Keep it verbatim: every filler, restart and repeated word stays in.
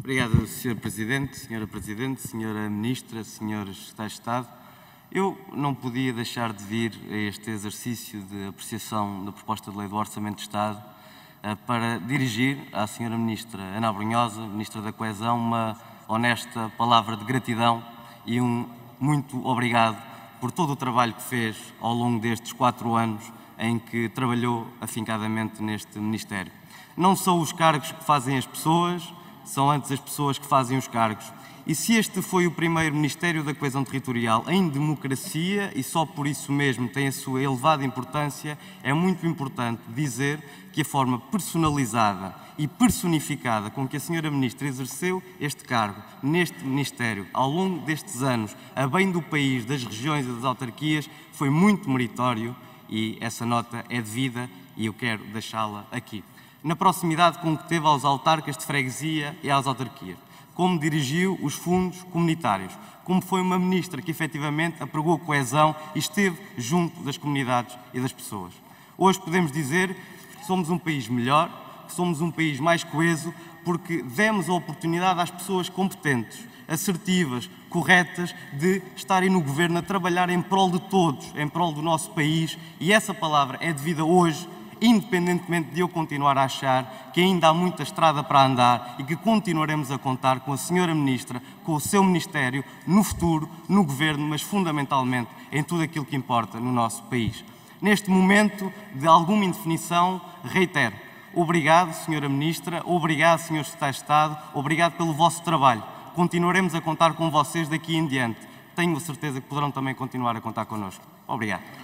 Obrigado, senhor Presidente, senhora Presidente, senhora Ministra, senhores Secretários de Estado. Eu não podia deixar de vir a este exercício de apreciação da proposta de lei do Orçamento de Estado para dirigir à senhora Ministra Ana Abrunhosa, Ministra da Coesão, uma honesta palavra de gratidão e um muito obrigado por todo o trabalho que fez ao longo destes quatro anos em que trabalhou afincadamente neste Ministério. Não são os cargos que fazem as pessoas, são antes as pessoas que fazem os cargos. E se este foi o primeiro Ministério da Coesão Territorial em democracia, e só por isso mesmo tem a sua elevada importância, é muito importante dizer que a forma personalizada e personificada com que a senhora Ministra exerceu este cargo neste Ministério ao longo destes anos, a bem do país, das regiões e das autarquias, foi muito meritório e essa nota é devida e eu quero deixá-la aqui. Na proximidade com que teve aos autarcas de freguesia e às autarquias, como dirigiu os fundos comunitários, como foi uma ministra que efetivamente apregou coesão e esteve junto das comunidades e das pessoas. Hoje podemos dizer que somos um país melhor, que somos um país mais coeso, porque demos a oportunidade às pessoas competentes, assertivas, corretas, de estarem no governo a trabalhar em prol de todos, em prol do nosso país, e essa palavra é devida hoje, independentemente de eu continuar a achar que ainda há muita estrada para andar e que continuaremos a contar com a senhora Ministra, com o seu Ministério, no futuro, no Governo, mas fundamentalmente em tudo aquilo que importa no nosso país. Neste momento de alguma indefinição, reitero, obrigado, senhora Ministra, obrigado, senhores Secretários de Estado, obrigado pelo vosso trabalho. Continuaremos a contar com vocês daqui em diante. Tenho a certeza que poderão também continuar a contar connosco. Obrigado.